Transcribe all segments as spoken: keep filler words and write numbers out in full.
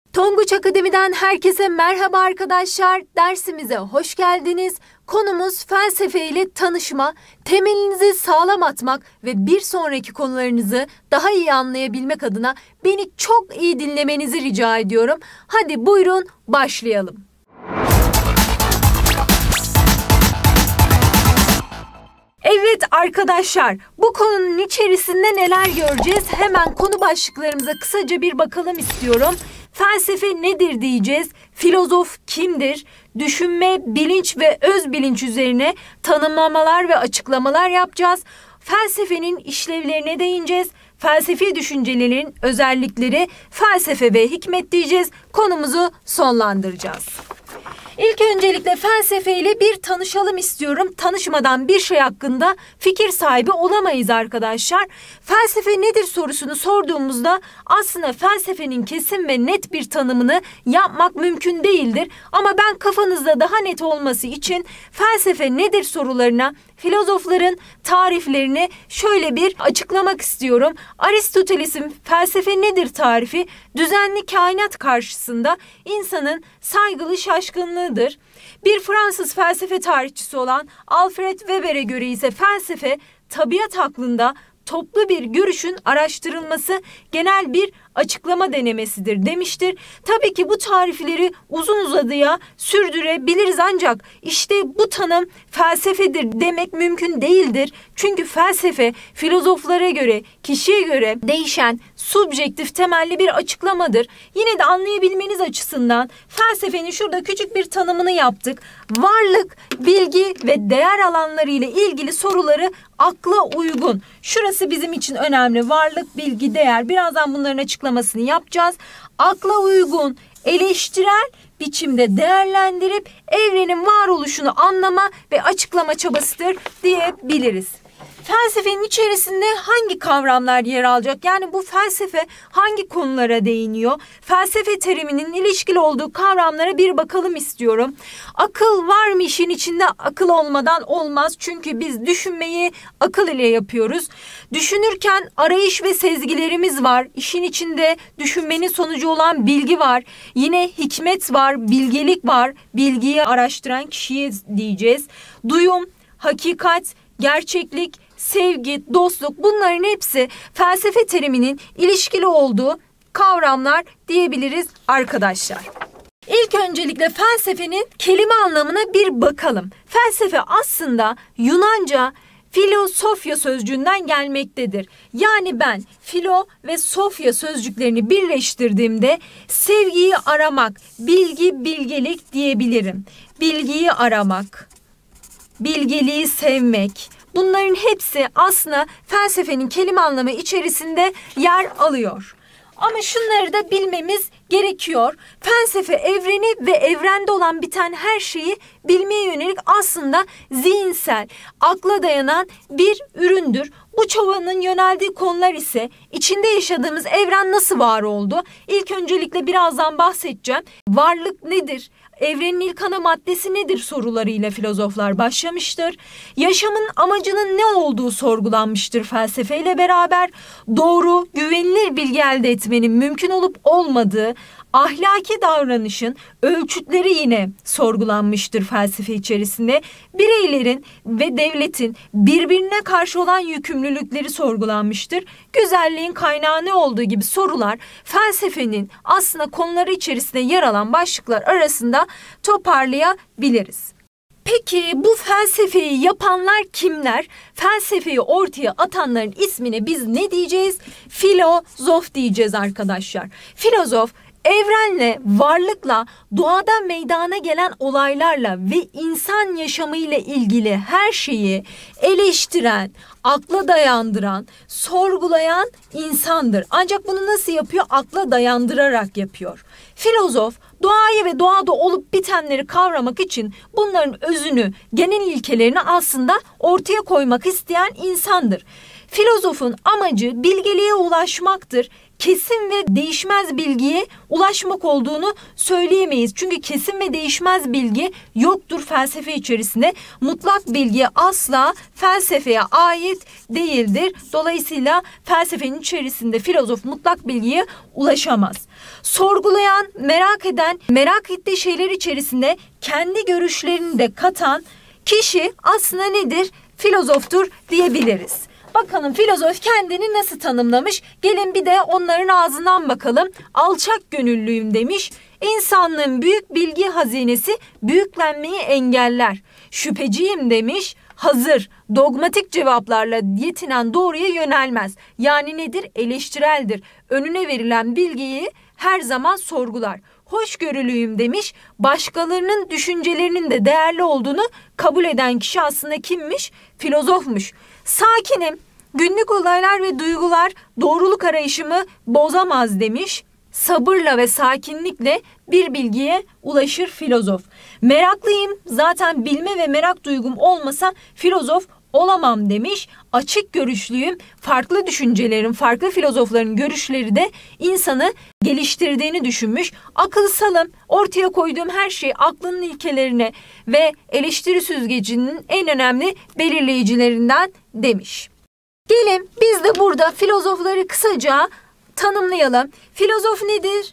Tonguç Akademi'den herkese merhaba arkadaşlar. Dersimize hoş geldiniz. Konumuz felsefe ile tanışma, temelinizi sağlam atmak ve bir sonraki konularınızı daha iyi anlayabilmek adına beni çok iyi dinlemenizi rica ediyorum. Hadi buyurun başlayalım. Evet arkadaşlar, bu konunun içerisinde neler göreceğiz? Hemen konu başlıklarımıza kısaca bir bakalım istiyorum. Felsefe nedir diyeceğiz. Filozof kimdir? Düşünme, bilinç ve öz bilinç üzerine tanımlamalar ve açıklamalar yapacağız. Felsefenin işlevlerine değineceğiz. Felsefi düşüncelerin özellikleri, felsefe ve hikmet diyeceğiz. Konumuzu sonlandıracağız. İlk öncelikle felsefe ile bir tanışalım istiyorum. Tanışmadan bir şey hakkında fikir sahibi olamayız arkadaşlar. Felsefe nedir sorusunu sorduğumuzda aslında felsefenin kesin ve net bir tanımını yapmak mümkün değildir. Ama ben kafanızda daha net olması için felsefe nedir sorularına filozofların tariflerini şöyle bir açıklamak istiyorum. Aristoteles'in felsefe nedir tarifi, düzenli kainat karşısında insanın saygılı şaşkınlığıdır. Bir Fransız felsefe tarihçisi olan Alfred Weber'e göre ise felsefe tabiat hakkında toplu bir görüşün araştırılması, genel bir açıklama denemesidir demiştir. Tabii ki bu tarifleri uzun uzadıya sürdürebiliriz ancak işte bu tanım felsefedir demek mümkün değildir. Çünkü felsefe filozoflara göre, kişiye göre değişen subjektif temelli bir açıklamadır. Yine de anlayabilmeniz açısından felsefenin şurada küçük bir tanımını yaptık. Varlık, bilgi ve değer alanları ile ilgili soruları akla uygun. Şurası bizim için önemli. Varlık, bilgi, değer. Birazdan bunların açıklamasını yapacağız. Akla uygun, eleştirel biçimde değerlendirip evrenin varoluşunu anlama ve açıklama çabasıdır diyebiliriz. Felsefenin içerisinde hangi kavramlar yer alacak? Yani bu felsefe hangi konulara değiniyor? Felsefe teriminin ilişkili olduğu kavramlara bir bakalım istiyorum. Akıl var mı işin içinde? Akıl olmadan olmaz. Çünkü biz düşünmeyi akıl ile yapıyoruz. Düşünürken arayış ve sezgilerimiz var. İşin içinde düşünmenin sonucu olan bilgi var. Yine hikmet var, bilgelik var. Bilgiyi araştıran kişiye diyeceğiz. Duyum, hakikat, gerçeklik, sevgi, dostluk, bunların hepsi felsefe teriminin ilişkili olduğu kavramlar diyebiliriz arkadaşlar. İlk öncelikle felsefenin kelime anlamına bir bakalım. Felsefe aslında Yunanca filosofya sözcüğünden gelmektedir. Yani ben filo ve sofya sözcüklerini birleştirdiğimde sevgiyi aramak, bilgi, bilgelik diyebilirim. Bilgiyi aramak, bilgeliği sevmek, bunların hepsi aslında felsefenin kelime anlamı içerisinde yer alıyor. Ama şunları da bilmemiz gerekiyor. Felsefe evreni ve evrende olan biten her şeyi bilmeye yönelik aslında zihinsel, akla dayanan bir üründür. Bu çabanın yöneldiği konular ise içinde yaşadığımız evren nasıl var oldu? İlk öncelikle birazdan bahsedeceğim. Varlık nedir? Evrenin ilk ana maddesi nedir sorularıyla filozoflar başlamıştır. Yaşamın amacının ne olduğu sorgulanmıştır felsefeyle beraber. Doğru, güvenilir bilgi elde etmenin mümkün olup olmadığı, ahlaki davranışın ölçütleri yine sorgulanmıştır felsefe içerisinde. Bireylerin ve devletin birbirine karşı olan yükümlülükleri sorgulanmıştır. Güzelliğin kaynağı ne olduğu gibi sorular felsefenin aslında konuları içerisinde yer alan başlıklar arasında toparlayabiliriz. Peki bu felsefeyi yapanlar kimler? Felsefeyi ortaya atanların ismine biz ne diyeceğiz? Filozof diyeceğiz arkadaşlar. Filozof, evrenle, varlıkla, doğada meydana gelen olaylarla ve insan yaşamıyla ilgili her şeyi eleştiren, akla dayandıran, sorgulayan insandır. Ancak bunu nasıl yapıyor? Akla dayandırarak yapıyor. Filozof, doğayı ve doğada olup bitenleri kavramak için bunların özünü, genel ilkelerini aslında ortaya koymak isteyen insandır. Filozofun amacı bilgeliğe ulaşmaktır. kesin ve değişmez bilgiye ulaşmak olduğunu söyleyemeyiz. Çünkü kesin ve değişmez bilgi yoktur felsefe içerisinde. Mutlak bilgi asla felsefeye ait değildir. Dolayısıyla felsefenin içerisinde filozof mutlak bilgiye ulaşamaz. Sorgulayan, merak eden, merak ettiği şeyler içerisinde kendi görüşlerini de katan kişi aslında nedir? Filozoftur diyebiliriz. Bakalım filozof kendini nasıl tanımlamış? Gelin bir de onların ağzından bakalım. Alçak gönüllüyüm demiş. İnsanlığın büyük bilgi hazinesi büyüklenmeyi engeller. Şüpheciyim demiş. Hazır, dogmatik cevaplarla yetinen doğruya yönelmez. Yani nedir? Eleştireldir. Önüne verilen bilgiyi her zaman sorgular. Hoşgörülüyüm demiş. Başkalarının düşüncelerinin de değerli olduğunu kabul eden kişi aslında kimmiş? Filozofmuş. Sakinim. Günlük olaylar ve duygular doğruluk arayışımı bozamaz demiş. Sabırla ve sakinlikle bir bilgiye ulaşır filozof. Meraklıyım. Zaten bilme ve merak duygum olmasa filozof olamam demiş. Açık görüşlüyüm. Farklı düşüncelerin, farklı filozofların görüşleri de insanı geliştirdiğini düşünmüş. Akılsalım. Ortaya koyduğum her şey aklının ilkelerine ve eleştiri süzgecinin en önemli belirleyicilerinden demiş. Gelin biz de burada filozofları kısaca tanımlayalım. Filozof nedir?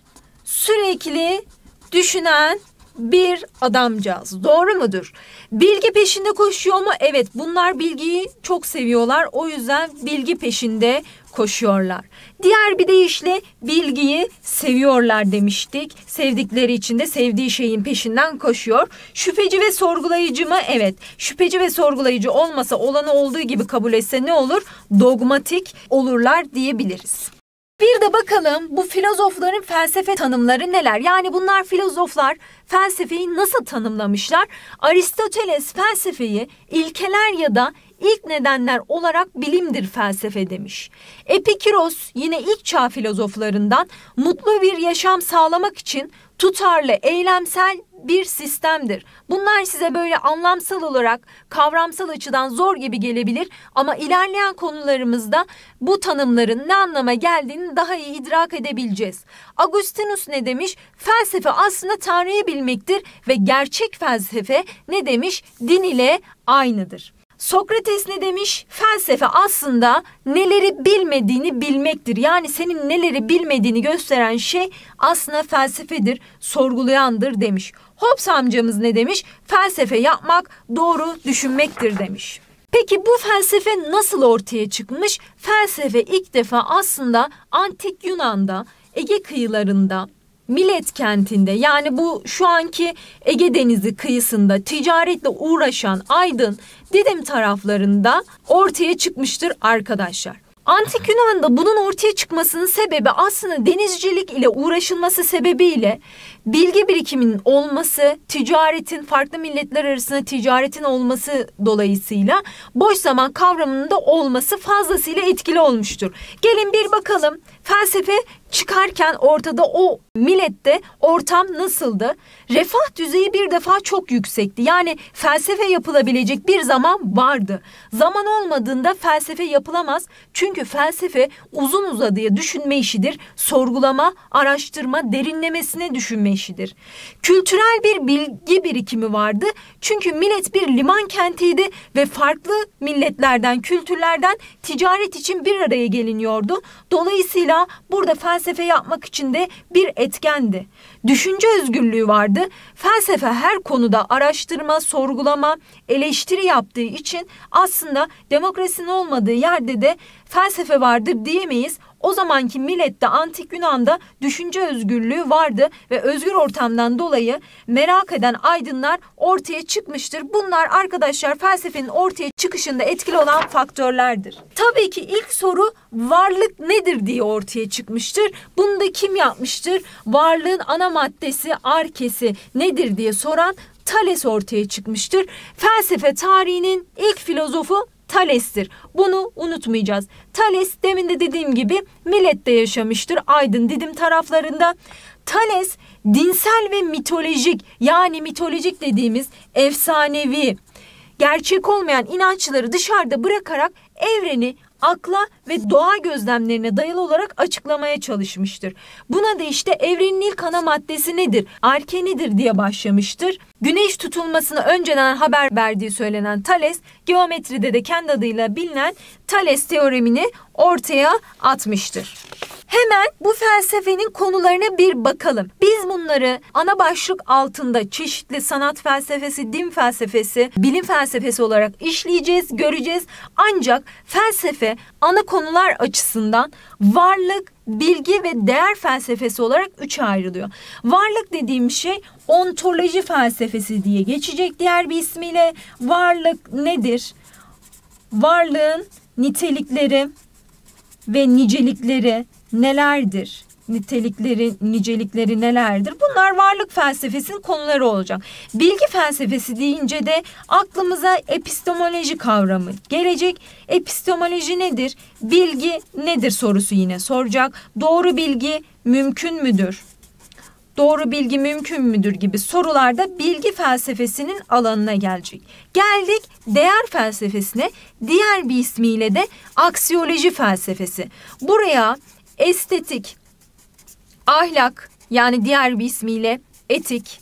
Sürekli düşünen bir adamcağız. Doğru mudur? Bilgi peşinde koşuyor mu? Evet, bunlar bilgiyi çok seviyorlar. O yüzden bilgi peşinde koşuyorlar. Diğer bir deyişle bilgiyi seviyorlar demiştik. Sevdikleri için de sevdiği şeyin peşinden koşuyor. Şüpheci ve sorgulayıcı mı? Evet. Şüpheci ve sorgulayıcı olmasa, olanı olduğu gibi kabul etse ne olur? Dogmatik olurlar diyebiliriz. Bir de bakalım bu filozofların felsefe tanımları neler? Yani bunlar filozoflar felsefeyi nasıl tanımlamışlar? Aristoteles felsefeyi ilkeler ya da ilk nedenler olarak bilimdir felsefe demiş. Epikuros yine ilk çağ filozoflarından mutlu bir yaşam sağlamak için tutarlı, eylemsel bir sistemdir. Bunlar size böyle anlamsal olarak, kavramsal açıdan zor gibi gelebilir ama ilerleyen konularımızda bu tanımların ne anlama geldiğini daha iyi idrak edebileceğiz. Agustinus ne demiş? Felsefe aslında Tanrı'yı bilmektir ve gerçek felsefe ne demiş? Din ile aynıdır. Sokrates ne demiş? Felsefe aslında neleri bilmediğini bilmektir. Yani senin neleri bilmediğini gösteren şey aslında felsefedir, sorgulayandır demiş. Hobbes amcamız ne demiş? Felsefe yapmak, doğru düşünmektir demiş. Peki bu felsefe nasıl ortaya çıkmış? Felsefe ilk defa aslında Antik Yunan'da, Ege kıyılarında, Milet kentinde, yani bu şu anki Ege Denizi kıyısında ticaretle uğraşan Aydın, Didim taraflarında ortaya çıkmıştır arkadaşlar. Antik Yunan'da bunun ortaya çıkmasının sebebi aslında denizcilik ile uğraşılması sebebiyle bilgi birikiminin olması, ticaretin, farklı milletler arasında ticaretin olması dolayısıyla boş zaman kavramının da olması fazlasıyla etkili olmuştur. Gelin bir bakalım felsefe çıkarken ortada o millette ortam nasıldı? Refah düzeyi bir defa çok yüksekti. Yani felsefe yapılabilecek bir zaman vardı. Zaman olmadığında felsefe yapılamaz. Çünkü felsefe uzun uzadıya düşünme işidir. Sorgulama, araştırma, derinlemesine düşünme işidir. Kültürel bir bilgi birikimi vardı. Çünkü millet bir liman kentiydi ve farklı milletlerden, kültürlerden ticaret için bir araya geliniyordu. Dolayısıyla burada felsefe yapmak için de bir etkendi. Düşünce özgürlüğü vardı. Felsefe her konuda araştırma, sorgulama, eleştiri yaptığı için aslında demokrasinin olmadığı yerde de felsefe vardır diyemeyiz. O zamanki millette, Antik Yunan'da düşünce özgürlüğü vardı ve özgür ortamdan dolayı merak eden aydınlar ortaya çıkmıştır. Bunlar arkadaşlar felsefenin ortaya çıkışında etkili olan faktörlerdir. Tabii ki ilk soru varlık nedir diye ortaya çıkmıştır. Bunu da kim yapmıştır? Varlığın ana maddesi, arkesi nedir diye soran Thales ortaya çıkmıştır. Felsefe tarihinin ilk filozofu Thales'tir. Bunu unutmayacağız. Thales demin de dediğim gibi Milet'te yaşamıştır. Aydın, Didim taraflarında. Thales dinsel ve mitolojik, yani mitolojik dediğimiz efsanevi, gerçek olmayan inançları dışarıda bırakarak evreni akla ve doğa gözlemlerine dayalı olarak açıklamaya çalışmıştır. Buna da işte evrenin ilk ana maddesi nedir, arke nedir diye başlamıştır. Güneş tutulmasını önceden haber verdiği söylenen Thales, geometride de kendi adıyla bilinen Thales teoremini ortaya atmıştır. Hemen bu felsefenin konularına bir bakalım. Biz bunları ana başlık altında çeşitli sanat felsefesi, din felsefesi, bilim felsefesi olarak işleyeceğiz, göreceğiz. Ancak felsefe ana konular açısından varlık, bilgi ve değer felsefesi olarak üçe ayrılıyor. Varlık dediğim şey ontoloji felsefesi diye geçecek diğer bir ismiyle. Varlık nedir? Varlığın nitelikleri ve nicelikleri nelerdir? Nitelikleri, nicelikleri nelerdir? Bunlar varlık felsefesinin konuları olacak. Bilgi felsefesi deyince de aklımıza epistemoloji kavramı gelecek. Epistemoloji nedir? Bilgi nedir sorusu yine soracak. Doğru bilgi mümkün müdür? Doğru bilgi mümkün müdür gibi sorularda bilgi felsefesinin alanına gelecek. Geldik değer felsefesine, diğer bir ismiyle de aksiyoloji felsefesi. Buraya estetik, ahlak yani diğer bir ismiyle etik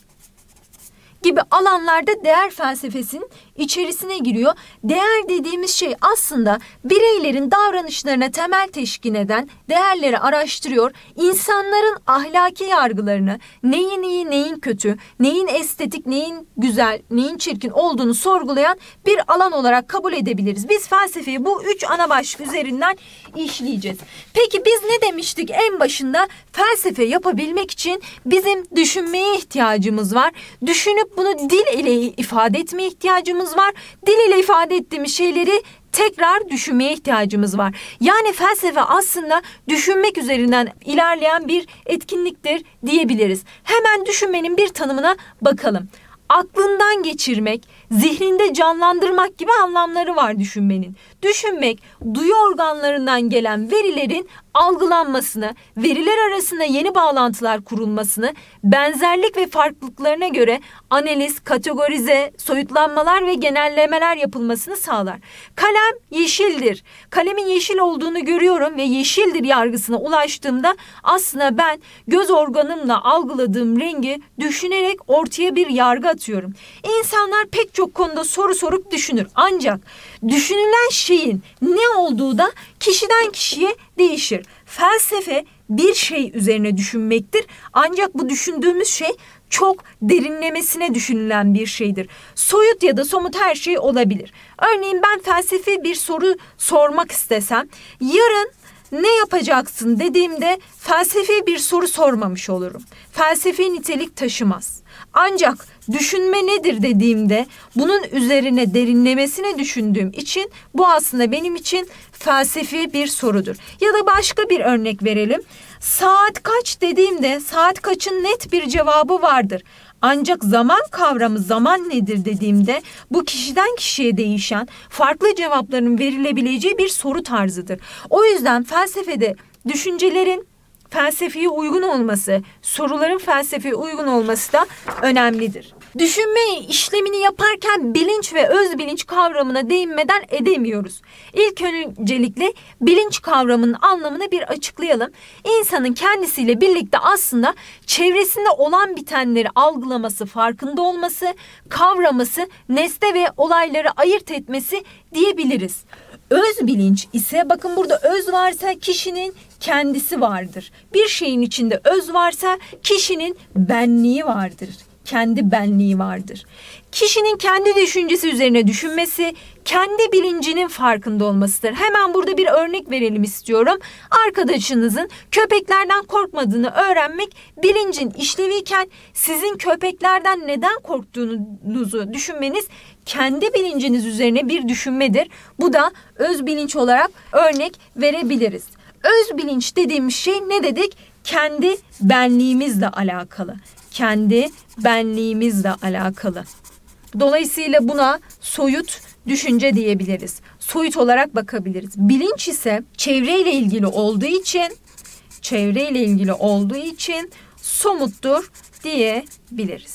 gibi alanlarda değer felsefesinin içerisine giriyor. Değer dediğimiz şey aslında bireylerin davranışlarına temel teşkil eden değerleri araştırıyor. İnsanların ahlaki yargılarını, neyin iyi, neyin kötü, neyin estetik, neyin güzel, neyin çirkin olduğunu sorgulayan bir alan olarak kabul edebiliriz. Biz felsefeyi bu üç ana başlık üzerinden işleyeceğiz. Peki biz ne demiştik en başında? Felsefe yapabilmek için bizim düşünmeye ihtiyacımız var. Düşünüp bunu dil ile ifade etmeye ihtiyacımız var. Dil ile ifade ettiğimiz şeyleri tekrar düşünmeye ihtiyacımız var. Yani felsefe aslında düşünmek üzerinden ilerleyen bir etkinliktir diyebiliriz. Hemen düşünmenin bir tanımına bakalım. Aklından geçirmek, zihninde canlandırmak gibi anlamları var düşünmenin. Düşünmek, duyu organlarından gelen verilerin algılanmasını, veriler arasında yeni bağlantılar kurulmasını, benzerlik ve farklılıklarına göre analiz, kategorize, soyutlanmalar ve genellemeler yapılmasını sağlar. Kalem yeşildir. Kalemin yeşil olduğunu görüyorum ve yeşildir yargısına ulaştığımda aslında ben göz organımla algıladığım rengi düşünerek ortaya bir yargı atıyorum. İnsanlar pek çok konuda soru sorup düşünür. Ancak düşünülen şeyin ne olduğu da kişiden kişiye değişir. Felsefe bir şey üzerine düşünmektir. Ancak bu düşündüğümüz şey çok derinlemesine düşünülen bir şeydir. Soyut ya da somut her şey olabilir. Örneğin ben felsefi bir soru sormak istesem, yarın ne yapacaksın dediğimde felsefi bir soru sormamış olurum. Felsefi nitelik taşımaz. Ancak düşünme nedir dediğimde bunun üzerine derinlemesine düşündüğüm için bu aslında benim için felsefi bir sorudur. Ya da başka bir örnek verelim. Saat kaç dediğimde saat kaçın net bir cevabı vardır. Ancak zaman kavramı zaman nedir dediğimde bu kişiden kişiye değişen farklı cevapların verilebileceği bir soru tarzıdır. O yüzden felsefede düşüncelerin felsefeye uygun olması, soruların felsefeye uygun olması da önemlidir. Düşünme işlemini yaparken bilinç ve öz bilinç kavramına değinmeden edemiyoruz. İlk öncelikle bilinç kavramının anlamını bir açıklayalım. İnsanın kendisiyle birlikte aslında çevresinde olan bitenleri algılaması, farkında olması, kavraması, nesne ve olayları ayırt etmesi diyebiliriz. Öz bilinç ise bakın burada öz varsa kişinin kendisi vardır. Bir şeyin içinde öz varsa kişinin benliği vardır. Kendi benliği vardır. Kişinin kendi düşüncesi üzerine düşünmesi, kendi bilincinin farkında olmasıdır. Hemen burada bir örnek verelim istiyorum. Arkadaşınızın köpeklerden korkmadığını öğrenmek bilincin işleviyken sizin köpeklerden neden korktuğunuzu düşünmeniz kendi bilinciniz üzerine bir düşünmedir. Bu da öz bilinç olarak örnek verebiliriz. Öz bilinç dediğimiz şey ne dedik? Kendi benliğimizle alakalı. Kendi benliğimizle alakalı. Dolayısıyla buna soyut düşünce diyebiliriz. Soyut olarak bakabiliriz. Bilinç ise çevreyle ilgili olduğu için, çevreyle ilgili olduğu için somuttur diyebiliriz.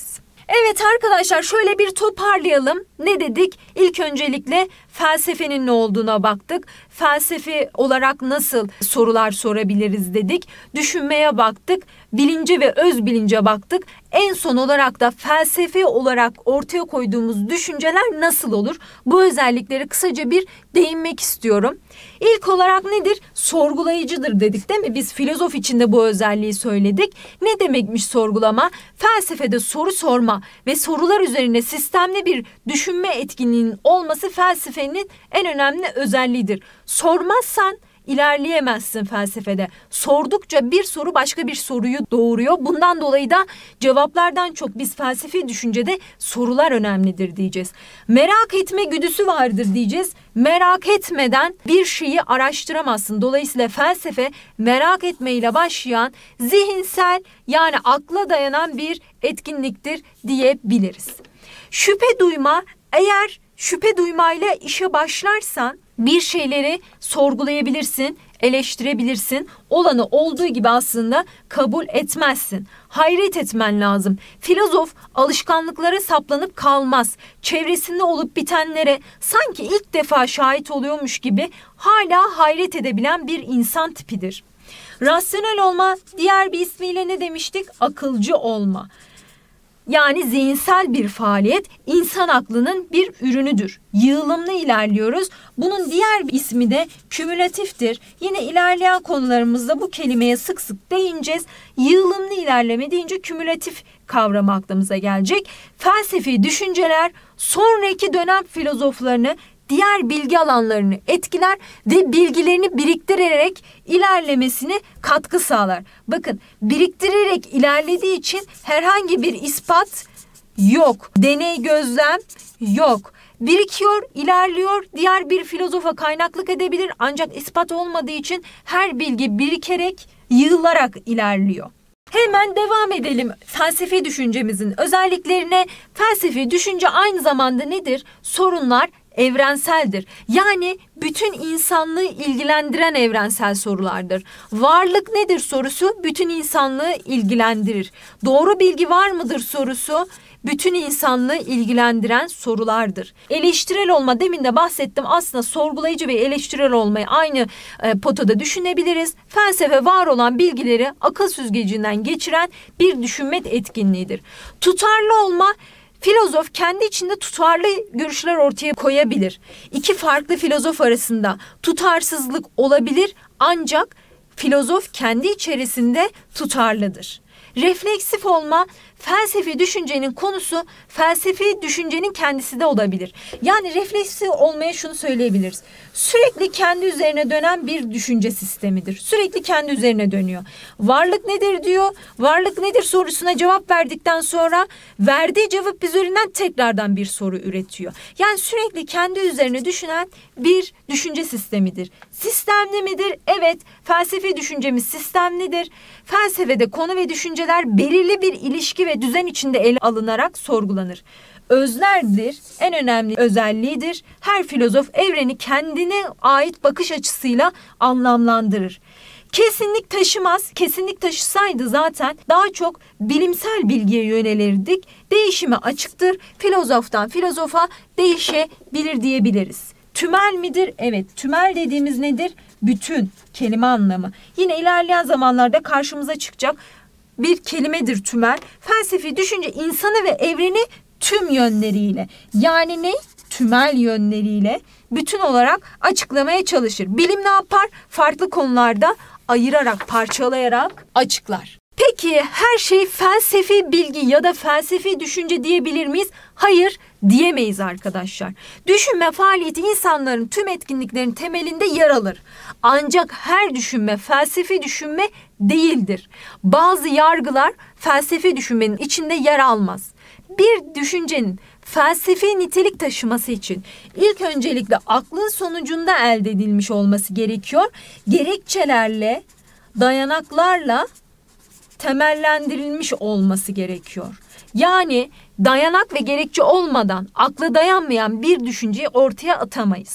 Evet arkadaşlar, şöyle bir toparlayalım. Ne dedik? İlk öncelikle felsefenin ne olduğuna baktık. Felsefe olarak nasıl sorular sorabiliriz dedik. Düşünmeye baktık. Bilince ve öz bilince baktık. En son olarak da felsefe olarak ortaya koyduğumuz düşünceler nasıl olur? Bu özellikleri kısaca bir değinmek istiyorum. İlk olarak nedir? Sorgulayıcıdır dedik, değil mi? Biz filozof içinde bu özelliği söyledik. Ne demekmiş sorgulama? Felsefede soru sorma ve sorular üzerine sistemli bir düşünme etkinliğinin olması felsefenin en önemli özelliğidir. Sormazsan ilerleyemezsin felsefede. Sordukça bir soru başka bir soruyu doğuruyor. Bundan dolayı da cevaplardan çok biz felsefi düşüncede sorular önemlidir diyeceğiz. Merak etme güdüsü vardır diyeceğiz. Merak etmeden bir şeyi araştıramazsın. Dolayısıyla felsefe merak etmeyle başlayan zihinsel, yani akla dayanan bir etkinliktir diyebiliriz. Şüphe duyma, eğer şüphe duymayla işe başlarsan bir şeyleri sorgulayabilirsin, eleştirebilirsin. Olanı olduğu gibi aslında kabul etmezsin. Hayret etmen lazım. Filozof alışkanlıklara saplanıp kalmaz. Çevresinde olup bitenlere sanki ilk defa şahit oluyormuş gibi hala hayret edebilen bir insan tipidir. Rasyonel olma, diğer bir ismiyle ne demiştik? Akılcı olma. Yani zihinsel bir faaliyet insan aklının bir ürünüdür. Yığılımlı ilerliyoruz. Bunun diğer bir ismi de kümülatiftir. Yine ilerleyen konularımızda bu kelimeye sık sık değineceğiz. Yığılımlı ilerleme deyince kümülatif kavramı aklımıza gelecek. Felsefi düşünceler sonraki dönem filozoflarını, diğer bilgi alanlarını etkiler ve bilgilerini biriktirerek ilerlemesine katkı sağlar. Bakın, biriktirerek ilerlediği için herhangi bir ispat yok. Deney, gözlem yok. Birikiyor, ilerliyor, diğer bir filozofa kaynaklık edebilir ancak ispat olmadığı için her bilgi birikerek, yığılarak ilerliyor. Hemen devam edelim felsefi düşüncemizin özelliklerine. Felsefi düşünce aynı zamanda nedir? Sorunlar evrenseldir. Yani bütün insanlığı ilgilendiren evrensel sorulardır. Varlık nedir sorusu bütün insanlığı ilgilendirir. Doğru bilgi var mıdır sorusu bütün insanlığı ilgilendiren sorulardır. Eleştirel olma, demin de bahsettim, aslında sorgulayıcı ve eleştirel olmayı aynı e, potada düşünebiliriz. Felsefe var olan bilgileri akıl süzgecinden geçiren bir düşünme etkinliğidir. Tutarlı olma, filozof kendi içinde tutarlı görüşler ortaya koyabilir. İki farklı filozof arasında tutarsızlık olabilir ancak filozof kendi içerisinde tutarlıdır. Refleksif olma, felsefi düşüncenin konusu felsefi düşüncenin kendisi de olabilir. Yani refleksif olmaya şunu söyleyebiliriz. Sürekli kendi üzerine dönen bir düşünce sistemidir. Sürekli kendi üzerine dönüyor. Varlık nedir diyor. Varlık nedir sorusuna cevap verdikten sonra verdiği cevap üzerinden tekrardan bir soru üretiyor. Yani sürekli kendi üzerine düşünen bir düşünce sistemidir. Sistemli midir? Evet, felsefi düşüncemiz sistemlidir. Felsefede konu ve düşünceler belirli bir ilişki ve düzen içinde ele alınarak sorgulanır. Özlerdir, en önemli özelliğidir. Her filozof evreni kendine ait bakış açısıyla anlamlandırır. Kesinlik taşımaz. Kesinlik taşısaydı zaten daha çok bilimsel bilgiye yönelirdik. Değişime açıktır. Filozoftan filozofa değişebilir diyebiliriz. Tümel midir? Evet. Tümel dediğimiz nedir? Bütün kelime anlamı. Yine ilerleyen zamanlarda karşımıza çıkacak bir kelimedir tümel. Felsefi düşünce insanı ve evreni tüm yönleriyle, yani ne? Tümel yönleriyle bütün olarak açıklamaya çalışır. Bilim ne yapar? Farklı konularda ayırarak, parçalayarak açıklar. Peki her şey felsefi bilgi ya da felsefi düşünce diyebilir miyiz? Hayır, diyemeyiz arkadaşlar. Düşünme faaliyeti insanların tüm etkinliklerin temelinde yer alır. Ancak her düşünme felsefi düşünme değildir. Bazı yargılar felsefi düşünmenin içinde yer almaz. Bir düşüncenin felsefi nitelik taşıması için ilk öncelikle aklın sonucunda elde edilmiş olması gerekiyor. Gerekçelerle, dayanaklarla temellendirilmiş olması gerekiyor. Yani dayanak ve gerekçe olmadan akla dayanmayan bir düşünceyi ortaya atamayız.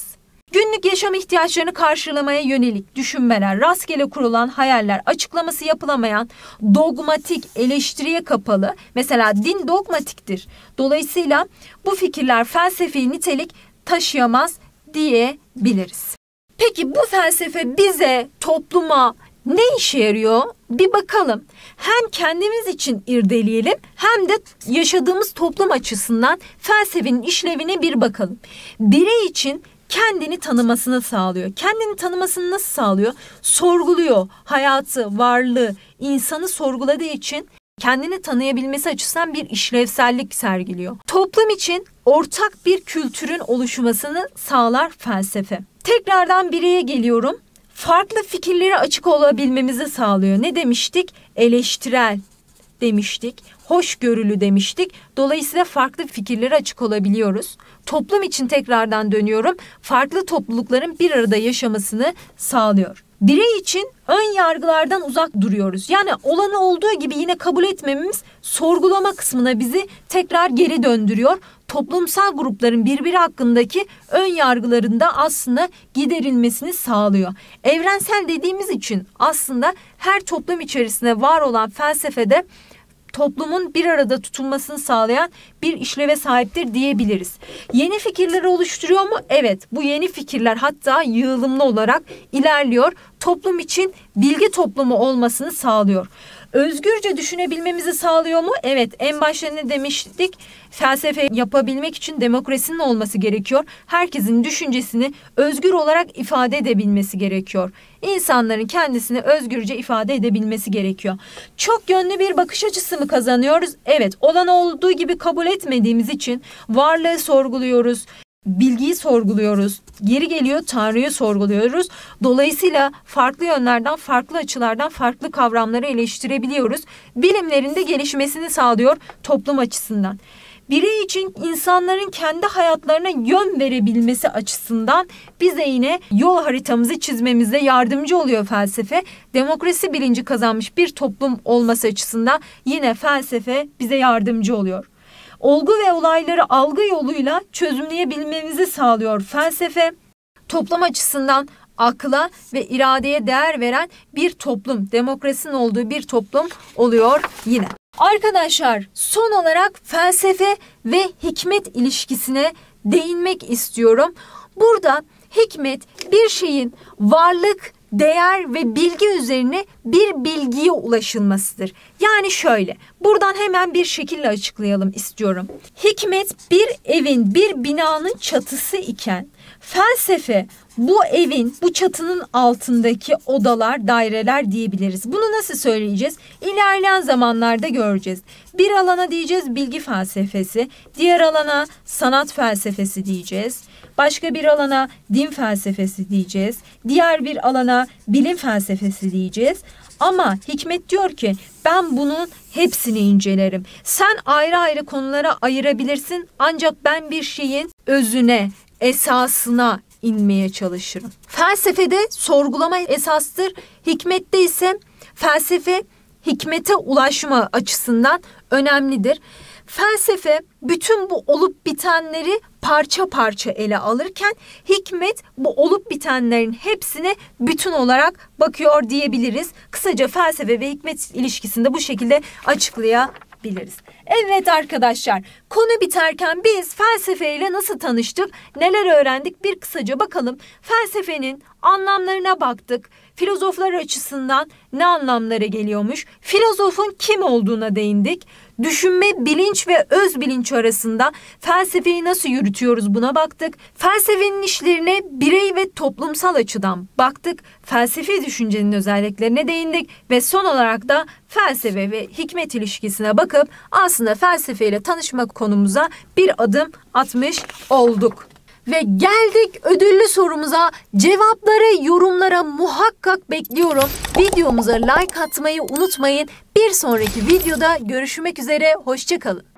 Günlük yaşam ihtiyaçlarını karşılamaya yönelik düşünmeler, rastgele kurulan hayaller, açıklaması yapılamayan, dogmatik, eleştiriye kapalı. Mesela din dogmatiktir. Dolayısıyla bu fikirler felsefi nitelik taşıyamaz diyebiliriz. Peki bu felsefe bize, topluma ne işe yarıyor? Bir bakalım. Hem kendimiz için irdeleyelim hem de yaşadığımız toplum açısından felsefenin işlevine bir bakalım. Birey için kendini tanımasını sağlıyor. Kendini tanımasını nasıl sağlıyor? Sorguluyor. Hayatı, varlığı, insanı sorguladığı için kendini tanıyabilmesi açısından bir işlevsellik sergiliyor. Toplum için ortak bir kültürün oluşmasını sağlar felsefe. Tekrardan bireye geliyorum. Farklı fikirlere açık olabilmemizi sağlıyor. Ne demiştik? Eleştirel demiştik. Hoşgörülü demiştik. Dolayısıyla farklı fikirlere açık olabiliyoruz. Toplum için tekrardan dönüyorum. Farklı toplulukların bir arada yaşamasını sağlıyor. Birey için ön yargılardan uzak duruyoruz. Yani olanı olduğu gibi yine kabul etmememiz sorgulama kısmına bizi tekrar geri döndürüyor. Toplumsal grupların birbiri hakkındaki ön yargılarında aslında giderilmesini sağlıyor. Evrensel dediğimiz için aslında her toplum içerisinde var olan felsefede toplumun bir arada tutulmasını sağlayan bir işleve sahiptir diyebiliriz. Yeni fikirleri oluşturuyor mu? Evet, bu yeni fikirler hatta yığılımlı olarak ilerliyor. Toplum için bilgi toplumu olmasını sağlıyor. Özgürce düşünebilmemizi sağlıyor mu? Evet, en başta ne demiştik? Felsefe yapabilmek için demokrasinin olması gerekiyor. Herkesin düşüncesini özgür olarak ifade edebilmesi gerekiyor. İnsanların kendisini özgürce ifade edebilmesi gerekiyor. Çok yönlü bir bakış açısı mı kazanıyoruz? Evet, olan olduğu gibi kabul etmediğimiz için varlığı sorguluyoruz. Bilgiyi sorguluyoruz. Geri geliyor Tanrı'yı sorguluyoruz. Dolayısıyla farklı yönlerden, farklı açılardan farklı kavramları eleştirebiliyoruz. Bilimlerin de gelişmesini sağlıyor toplum açısından. Birey için insanların kendi hayatlarına yön verebilmesi açısından bize yine yol haritamızı çizmemize yardımcı oluyor felsefe. Demokrasi bilinci kazanmış bir toplum olması açısından yine felsefe bize yardımcı oluyor. Olgu ve olayları algı yoluyla çözümleyebilmemizi sağlıyor felsefe. Toplum açısından akla ve iradeye değer veren bir toplum, demokrasinin olduğu bir toplum oluyor yine. Arkadaşlar, son olarak felsefe ve hikmet ilişkisine değinmek istiyorum. Burada hikmet bir şeyin varlık, değer ve bilgi üzerine bir bilgiye ulaşılmasıdır. Yani şöyle, buradan hemen bir şekilde açıklayalım istiyorum. Hikmet bir evin, bir binanın çatısı iken felsefe bu evin, bu çatının altındaki odalar, daireler diyebiliriz. Bunu nasıl söyleyeceğiz? İlerleyen zamanlarda göreceğiz. Bir alana diyeceğiz bilgi felsefesi, diğer alana sanat felsefesi diyeceğiz. Başka bir alana din felsefesi diyeceğiz. Diğer bir alana bilim felsefesi diyeceğiz. Ama hikmet diyor ki ben bunun hepsini incelerim. Sen ayrı ayrı konulara ayırabilirsin ancak ben bir şeyin özüne, esasına inmeye çalışırım. Felsefede sorgulama esastır. Hikmette ise felsefe hikmete ulaşma açısından önemlidir. Felsefe bütün bu olup bitenleri parça parça ele alırken hikmet bu olup bitenlerin hepsine bütün olarak bakıyor diyebiliriz. Kısaca felsefe ve hikmet ilişkisini de bu şekilde açıklayabiliriz. Evet arkadaşlar, konu biterken biz felsefeyle nasıl tanıştık, neler öğrendik bir kısaca bakalım. Felsefenin anlamlarına baktık. Filozoflar açısından ne anlamlara geliyormuş? Filozofun kim olduğuna değindik. Düşünme, bilinç ve öz bilinç arasında felsefeyi nasıl yürütüyoruz buna baktık. Felsefenin işlerine birey ve toplumsal açıdan baktık. Felsefi düşüncenin özelliklerine değindik ve son olarak da felsefe ve hikmet ilişkisine bakıp aslında felsefeyle tanışma konumuza bir adım atmış olduk. Ve geldik ödüllü sorumuza. Cevapları yorumlara muhakkak bekliyorum. Videomuza like atmayı unutmayın. Bir sonraki videoda görüşmek üzere. Hoşça kalın.